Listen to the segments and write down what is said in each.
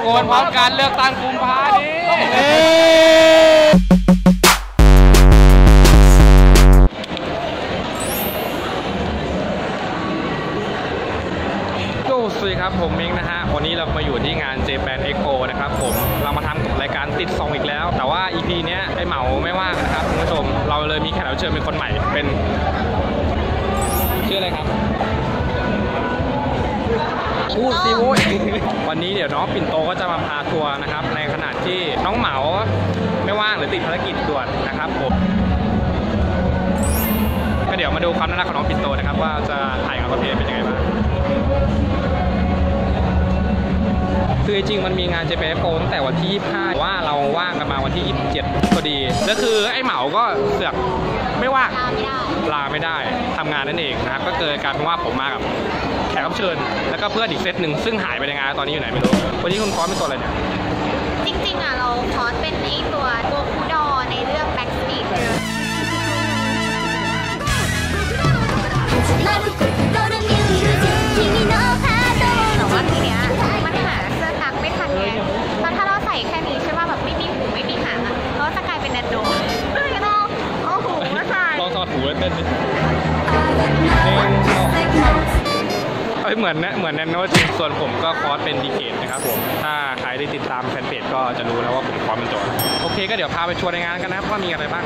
โกนพร้อมการเลือกตั้งกุมภานี้สวัสดีครับผมมิงนะฮะวันนี้เรามาอยู่ที่งาน Japan Expo นะครับผมเรามาทำรายการติด2อีกแล้วแต่ว่า EP เนี้ยไอเหมาไม่ว่างนะครับคุณผู้ชมเราเลยมีแขกรับเชิญเป็นคนใหม่เป็นชื่ออะไรครับพูดสิโว้ยวันนี้เดี๋ยวน้องปิ่นโตก็จะมาพาทัวร์นะครับในขณะที่น้องเหมาไม่ว่างหรือติดภารกิจด่วนนะครับผมก็เดี๋ยวมาดูความน่ารักของน้องปิ่นโตนะครับว่าจะถ่ายงานประเพณีเป็นยังไงบ้างคือจริงมันมีงาน Japan Expo ตั้งแต่วันที่25ว่าเราว่างกันมาวันที่27พอดีแล้วคือไอ้เหมาก็เสือกไม่ว่างลาไม่ได้ทำงานนั่นเองนะครับก็เกิดการว่าผมมากับแขกรับเชิญแล้วก็เพื่อนอีกเซตหนึ่งซึ่งหายไปในงานตอนนี้อยู่ไหนไม่รู้วันนี้คุณคอสเป็นตัวอะไรเนี่ยจริงๆเราคอสเป็นไอตัวโกคูดอในเรื่อง Backstreet Girls แต่ว่าทีเนี้ยมันหาเสื้อกั๊กไม่ทันไงแล้วถ้าเราใส่แค่นี้ใช่ป่ะแบบไม่มีหูไม่มีหางอะเราจะกลายเป็นแนนโดเลยเราเอาหูมาใส่ลองถอดหูแล้วเต้นดิเหมือนแนนโนจริงส่วนผมก็คอสเป็นดีเคทนะครับผมถ้าใครได้ติดตามแฟนเพจก็จะรู้แล้วว่าผมคอสเป็นตัวโอเคก็เดี๋ยวพาไปชวนในงานกันนะครับว่ามีอะไรบ้าง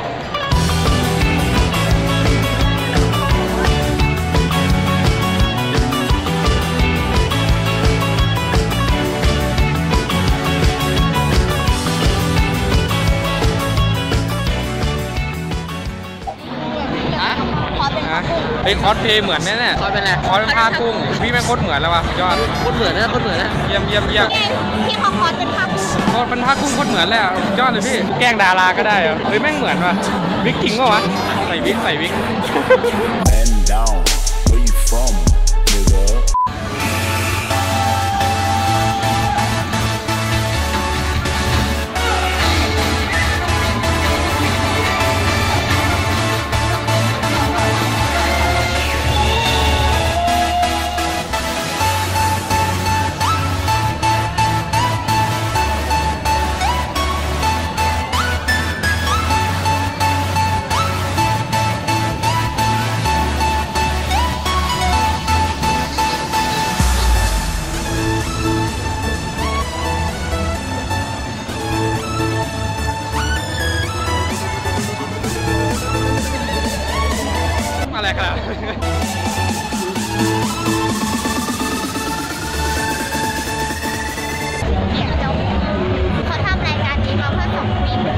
ไอ้คอสเพย์เหมือนแน่ๆคอสเป็นอะไรคอสเป็นผ้ากุ้งพี่แม่งโคตรเหมือนแล้วว่ะยอดโคตรเหมือนนะโคตรเหมือนนะเยี่ยมที่เขาคอสเป็นผ้ากุ้งคอสเป็นผ้ากุ้งโคตรเหมือนแล้วยอดเลยพี่แกล้งดาราก็ได้เหรอเฮ้ยแม่งเหมือนว่ะวิกจริงป่ะวะใส่วิกอะไรครับเขาทำรายการนี้มาเพื่อส่งปีน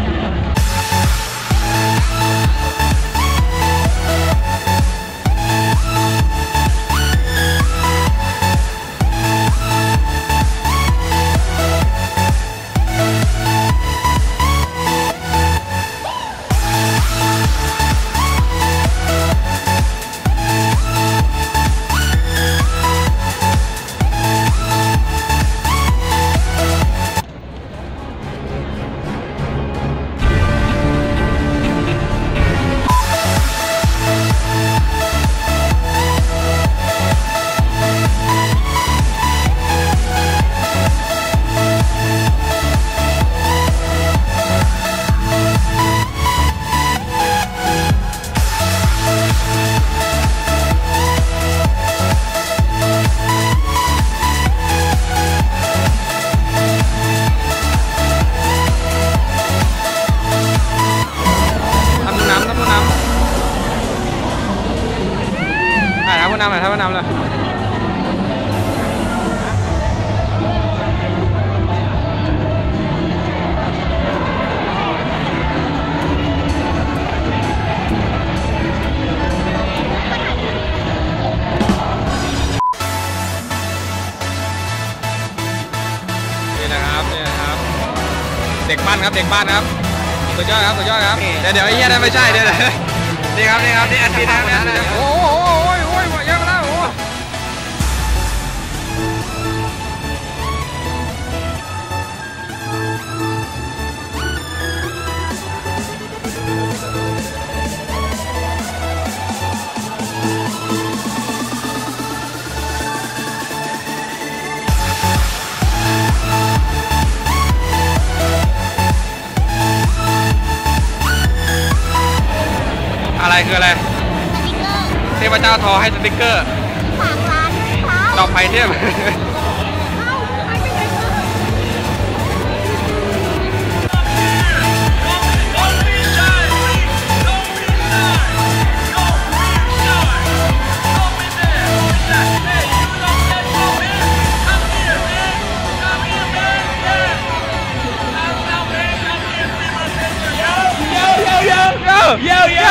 น้ำหน่อยถ้าว่าน้ำเลยนี่นะครับเด็กบ้านครับสุดยอดครับเดี๋ยวไอ้เหี้ยนั่นไม่ใช่เดี๋ยวนี่ครับนี่อันที่นั่นโอ้โหเยอะแล้วโอ้เคืออะไรสติ๊กเกอร์เทพเจ้าทอให้สติ๊กเกอร์ฝากร้านเขาดอกไผ่เทพเข้าไปไปเลยเย้เย้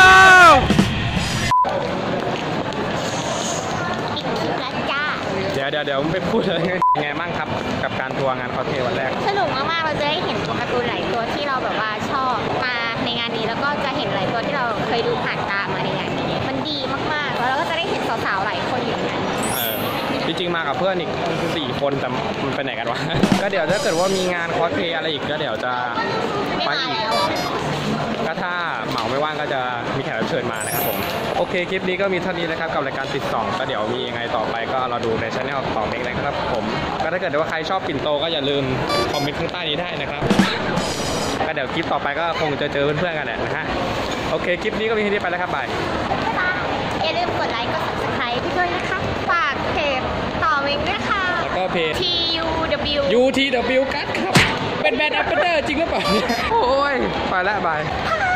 อีกคลิปแล้วจ้าเดี๋ยวไม่พูดเลยยังไงบ้างครับกับการทัวร์งานคอสเพลย์วันแรกสนุกมากๆเราจะได้เห็นตัวการ์ตูนหลายตัวที่เราแบบว่าชอบมาในงานนี้แล้วก็จะเห็นหลายตัวที่เราเคยดูผ่านตามาในงานนี้มันดีมากๆแล้วเราก็จะได้เห็นสาวๆหลายคนอยู่ในนั้นจริงๆมากับเพื่อนอีก4 คนแต่มันไปไหนกันวะ ก็เดี๋ยวถ้าเกิดว่ามีงานคอสเพลย์อะไรอีกก็เดี๋ยวจะไม่ไปมาอีกแล้วก็ถ้าเหมาไม่ว่างก็จะมีแขกรับเชิญมานะครับผมโอเคคลิปนี้ก็มีเท่านี้นะครับกับรายการติดส่องก็เดี๋ยวมียังไงต่อไปก็เราดูในช่องของเมกนะครับผมก็ถ้าเกิดว่าใครชอบปิ่นโตก็อย่าลืมคอมเมนต์ข้างใต้นี้ได้นะครับก็เดี๋ยวคลิปต่อไปก็คงจะเจอเพื่อนๆกันแหละนะฮะโอเคคลิปนี้ก็มีแค่นี้ไปแล้วครับบายอย่าลืมกดไลค์กด subscribe พี่ด้วยนะคะฝากเพจต่อเองด้วยค่ะแล้วก็เพจ TUW UTW กัดครับเป็นแบรนด์แอปเปิลเดอร์จริงหรือเปล่าเนี่ยโอ้ยไปแล้วบาย Bye.